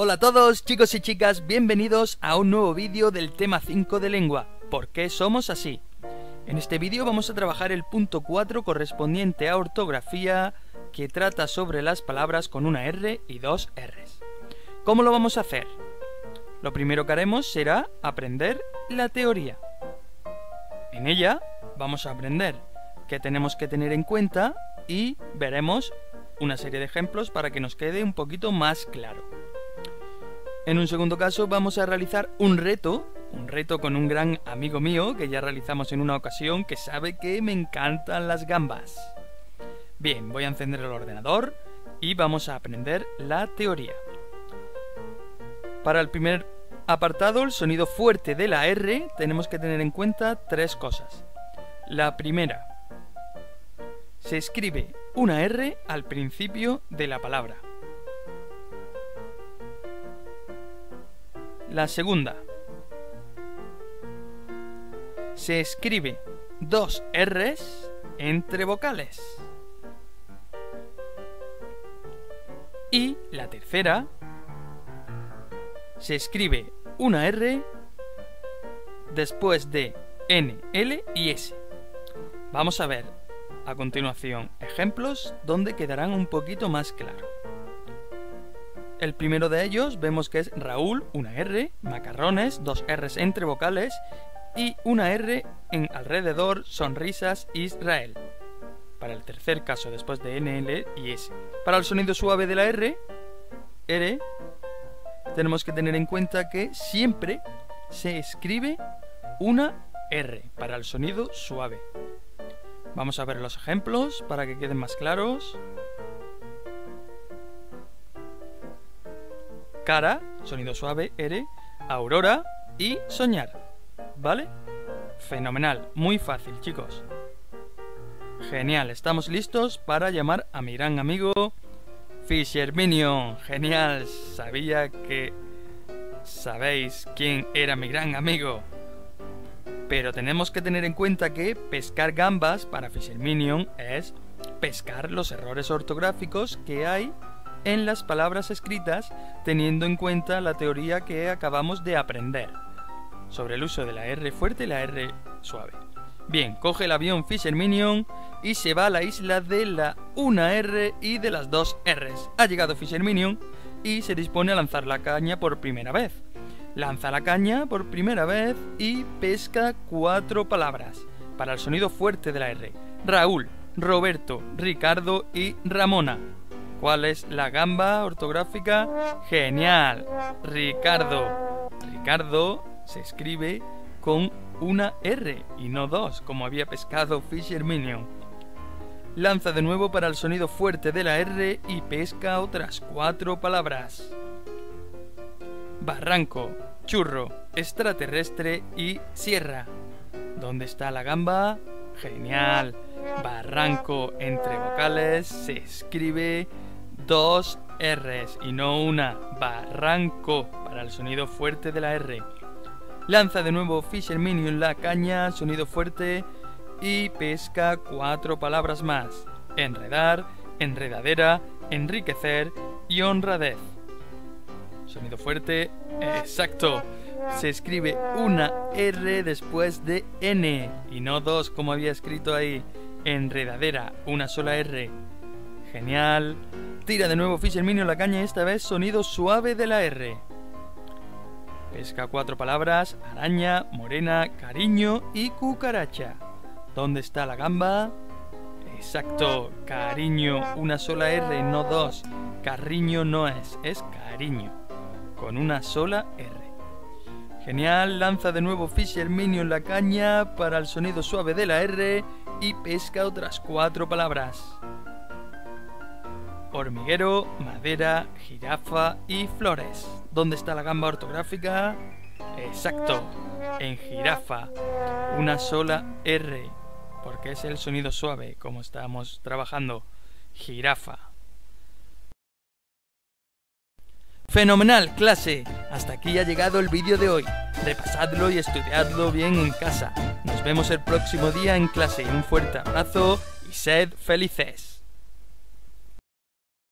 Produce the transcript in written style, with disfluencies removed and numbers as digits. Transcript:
Hola a todos, chicos y chicas, bienvenidos a un nuevo vídeo del tema 5 de lengua. ¿Por qué somos así? En este vídeo vamos a trabajar el punto 4 correspondiente a ortografía, que trata sobre las palabras con una R y dos Rs. ¿Cómo lo vamos a hacer? Lo primero que haremos será aprender la teoría. En ella vamos a aprender qué tenemos que tener en cuenta y veremos una serie de ejemplos para que nos quede un poquito más claro. En un segundo caso vamos a realizar un reto con un gran amigo mío que ya realizamos en una ocasión, que sabe que me encantan las gambas. Bien, voy a encender el ordenador y vamos a aprender la teoría. Para el primer apartado, el sonido fuerte de la R, tenemos que tener en cuenta tres cosas. La primera, se escribe una R al principio de la palabra. La segunda, se escribe dos Rs entre vocales. Y la tercera, se escribe una R después de N, L y S. Vamos a ver a continuación ejemplos donde quedarán un poquito más claro. El primero de ellos vemos que es Raúl, una R, macarrones, dos Rs entre vocales y una R en alrededor, sonrisas, Israel. Para el tercer caso, después de N, L y S. Para el sonido suave de la R, tenemos que tener en cuenta que siempre se escribe una R para el sonido suave. Vamos a ver los ejemplos para que queden más claros. Cara, sonido suave, R, Aurora y soñar. ¿Vale? Fenomenal, muy fácil, chicos. Genial, estamos listos para llamar a mi gran amigo Fisher Minion. Genial, sabía que sabéis quién era mi gran amigo. Pero tenemos que tener en cuenta que pescar gambas para Fisher Minion es pescar los errores ortográficos que hay en las palabras escritas, teniendo en cuenta la teoría que acabamos de aprender sobre el uso de la R fuerte y la R suave. Bien, coge el avión Fisher Minion y se va a la isla de la una R y de las dos Rs. Ha llegado Fisher Minion y se dispone a lanzar la caña por primera vez. Lanza la caña por primera vez y pesca cuatro palabras para el sonido fuerte de la R: Raúl, Roberto, Ricardo y Ramona. ¿Cuál es la gamba ortográfica? ¡Genial! Ricardo. Ricardo se escribe con una R y no dos, como había pescado Fisher Minion. Lanza de nuevo para el sonido fuerte de la R y pesca otras cuatro palabras: barranco, churro, extraterrestre y sierra. ¿Dónde está la gamba? ¡Genial! Barranco entre vocales se escribe dos Rs y no una. Barranco para el sonido fuerte de la R. Lanza de nuevo Fisher Minion la caña, sonido fuerte, y pesca cuatro palabras más: enredar, enredadera, enriquecer y honradez. Sonido fuerte, exacto. Se escribe una R después de N y no dos como había escrito ahí. Enredadera, una sola R. Genial. Tira de nuevo Fisher Minion la caña, esta vez sonido suave de la R. Pesca cuatro palabras: araña, morena, cariño y cucaracha. ¿Dónde está la gamba? Exacto, cariño, una sola R, no dos. Carriño no es cariño, con una sola R. Genial, lanza de nuevo Fisher Minion la caña para el sonido suave de la R y pesca otras cuatro palabras: hormiguero, madera, jirafa y flores. ¿Dónde está la gamba ortográfica? Exacto, en jirafa, una sola R, porque es el sonido suave, como estamos trabajando. Jirafa. ¡Fenomenal, clase! Hasta aquí ha llegado el vídeo de hoy. Repasadlo y estudiadlo bien en casa. Nos vemos el próximo día en clase. Un fuerte abrazo y sed felices.